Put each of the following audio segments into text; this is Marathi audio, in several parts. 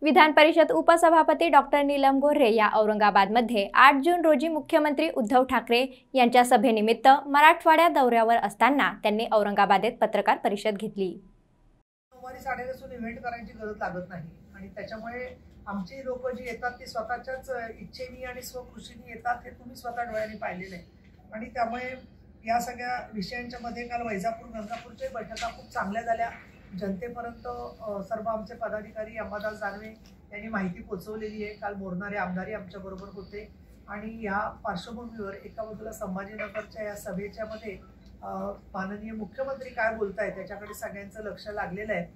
विधान परिषद उपसभापती डॉक्टर नीलम गोऱ्हे या औरंगाबादमध्ये 8 जून रोजी मुख्यमंत्री उद्धव ठाकरे यांच्या सभेनिमित्त मराठवाड्या दौऱ्यावर असताना त्यांनी औरंगाबादेत पत्रकार परिषद घेतली। साडेदसून इव्हेंट करायची गरज लागत नाही आणि त्याच्यामुळे आमची लोक जी येतात ती स्वतःच्याच इच्छेने आणि स्वखुशीने येतात हे तुम्ही स्वतः डोळ्यांनी पाहिलेलं आहे। आणि त्यामुळे या सगळ्या विषयांच्या मध्ये काल वैजापूर गंगापूरच्या बैठका खूप चांगल्या झाल्या। जनतेपर्यंत सर्व आमचे पदाधिकारी अंबादास दानवे यांनी माहिती पोहोचवलेली आहे। काल बोलणारे आमदारही आमच्याबरोबर होते आणि या पार्श्वभूमीवर एका बाजूला संभाजीनगरच्या या सभेच्या मध्ये माननीय मुख्यमंत्री काय बोलतायत त्याच्याकडे सगळ्यांचं लक्ष लागलेलं आहे।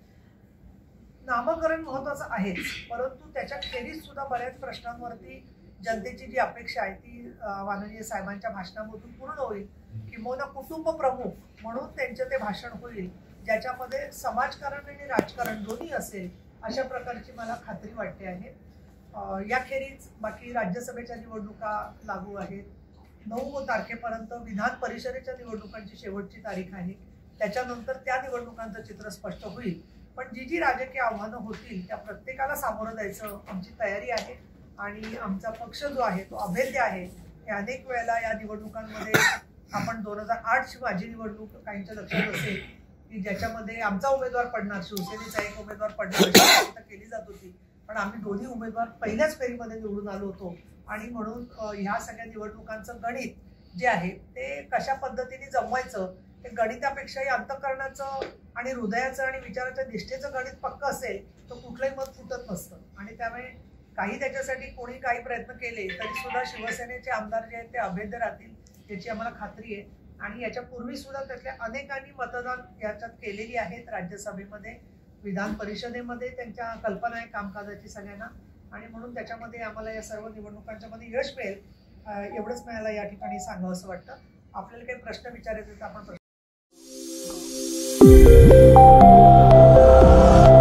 नामकरण महत्त्वाचं आहेच, परंतु त्याच्या खेरीज सुद्धा बऱ्याच प्रश्नांवरती जनतेची जी अपेक्षा आहे ती माननीय साहेबांच्या भाषणामधून पूर्ण होईल। किंबहुना कुटुंब प्रमुख म्हणून त्यांचे ते भाषण होईल ज्याच्यामध्ये समाजकारण आणि राजकारण दोन्ही असेल अशा प्रकारची मला खात्री वाटते आहे। याखेरीज बाकी राज्यसभेच्या निवडणुका लागू आहेत। 9 तारखेपर्यंत विधान परिषदेच्या निवडणुकांची शेवटची तारीख आहे। त्याच्यानंतर त्या निवडणुकांचं चित्र स्पष्ट होईल। पण जी राजकीय आव्हानं होतील त्या प्रत्येकाला सामोरं जायचं आमची तयारी आहे आणि आमचा पक्ष जो आहे तो अभेद्य आहे। हे अनेक वेळेला या निवडणुकांमध्ये आपण 2008ची माझी निवडणूक काहींच्या लक्षात असेल की ज्याच्यामध्ये आमचा उमेदवार पडणार, शिवसेनेचा एक उमेदवार पडणार अशी केली जात होती, पण आम्ही दोन्ही उमेदवार पहिल्याच फेरीमध्ये निवडून आलो होतो। आणि म्हणून ह्या सगळ्या निवडणुकांचं गणित जे आहे ते कशा पद्धतीने जमवायचं ते गणितापेक्षाही अंतःकरणाचं आणि हृदयाचं आणि विचाराच्या निष्ठेचं गणित पक्क असेल तर कुठलंही मत फुटत नसतं। आणि त्यामुळे काही त्याच्यासाठी कोणी काही प्रयत्न केले तरी सुद्धा शिवसेनेचे आमदार जे आहेत ते अभेद्य राहतील याची आम्हाला खात्री आहे। आणि याच्या पूर्वी सुद्धा त्यातल्या अनेकांनी मतदान याच्यात केलेली आहेत। राज्यसभेमध्ये विधान परिषदेमध्ये त्यांच्या कल्पना आहे कामकाजाची सगळ्यांना आणि म्हणून त्याच्यामध्ये आम्हाला या सर्व निवडणुकांच्या मध्ये यश मिळेल एवढंच मला या ठिकाणी सांगावं असं वाटतं। आपल्याला काही प्रश्न विचारायचे तर आपण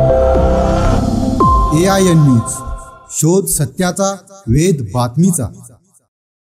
AIN न्यूज, शोध सत्याचा, वेध बातमीचा।